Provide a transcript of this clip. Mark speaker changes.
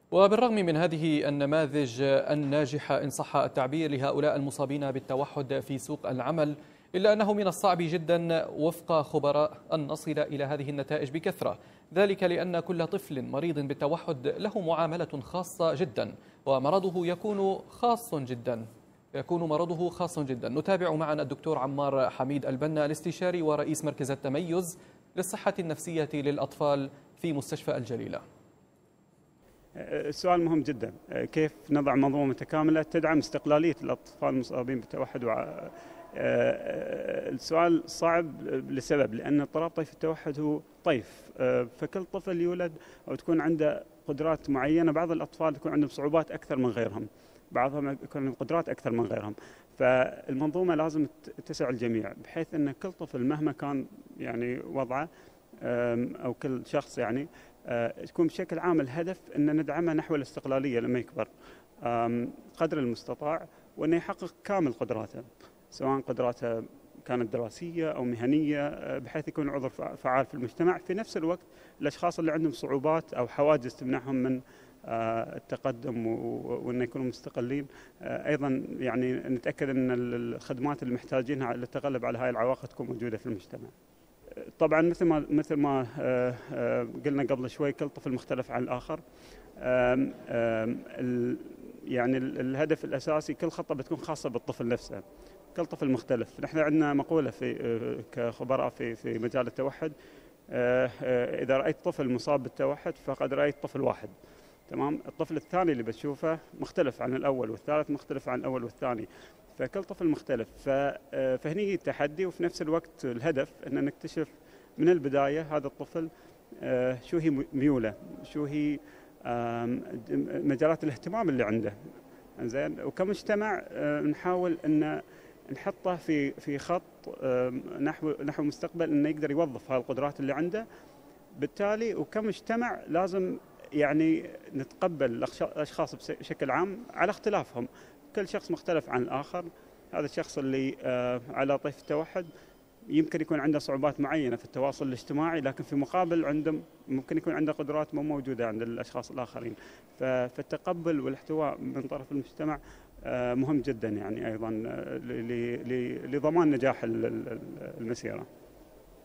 Speaker 1: وبالرغم من هذه النماذج الناجحة إن صح التعبير لهؤلاء المصابين بالتوحد في سوق العمل، إلا أنه من الصعب جدا وفق خبراء أن نصل إلى هذه النتائج بكثرة، ذلك لأن كل طفل مريض بالتوحد له معاملة خاصة جدا، ومرضه يكون مرضه خاص جدا. نتابع معنا الدكتور عمار حميد البنا، الاستشاري ورئيس مركز التميز للصحة النفسية للأطفال في مستشفى الجليلة.
Speaker 2: السؤال مهم جدا، كيف نضع منظومة متكاملة تدعم استقلالية الأطفال المصابين بالتوحد؟ السؤال صعب لسبب، لأن اضطراب طيف التوحد هو طيف، فكل طفل يولد أو تكون عنده قدرات معينة. بعض الأطفال تكون عندهم صعوبات أكثر من غيرهم، بعضهم يكون عندهم قدرات أكثر من غيرهم، فالمنظومة لازم تسع الجميع، بحيث أن كل طفل مهما كان يعني وضعه أو كل شخص يعني تكون بشكل عام الهدف أن ندعمه نحو الاستقلالية لما يكبر قدر المستطاع، وأنه يحقق كامل قدراته، سواء قدراته كانت دراسية أو مهنية، بحيث يكون عضو فعال في المجتمع. في نفس الوقت الأشخاص اللي عندهم صعوبات أو حواجز تمنعهم من التقدم وأن يكونوا مستقلين، أيضا يعني نتأكد أن الخدمات اللي محتاجينها للتغلب على هاي العوائق تكون موجودة في المجتمع. طبعا مثل ما قلنا قبل شوي، كل طفل مختلف عن الآخر. يعني الهدف الأساسي كل خطة بتكون خاصة بالطفل نفسه، كل طفل مختلف. نحن عندنا مقولة كخبراء في مجال التوحد، إذا رأيت طفل مصاب بالتوحد فقد رأيت طفل واحد. تمام، الطفل الثاني اللي بتشوفه مختلف عن الأول، والثالث مختلف عن الأول والثاني، فكل طفل مختلف. فهني التحدي، وفي نفس الوقت الهدف أن نكتشف من البداية هذا الطفل شو هي ميوله، شو هي مجالات الاهتمام اللي عنده، زين، وكمجتمع نحاول أن نحطه في خط نحو مستقبل انه يقدر يوظف هاي القدرات اللي عنده. بالتالي وكمجتمع لازم يعني نتقبل الاشخاص بشكل عام على اختلافهم، كل شخص مختلف عن الاخر. هذا الشخص اللي على طيف التوحد يمكن يكون عنده صعوبات معينه في التواصل الاجتماعي، لكن في مقابل ممكن يكون عنده قدرات مو موجوده عند الاشخاص الاخرين. فالتقبل والاحتواء من طرف المجتمع مهم جدا، يعني ايضا لضمان نجاح المسيره.